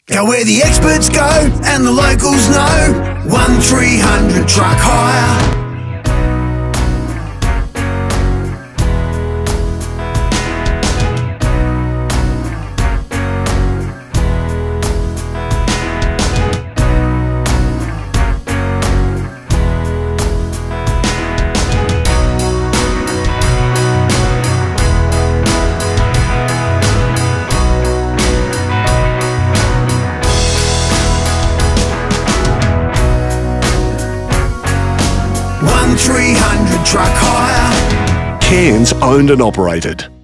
Go where the experts go and the locals know. 1300 Truck Hire. Truck Hire. Cairns owned and operated.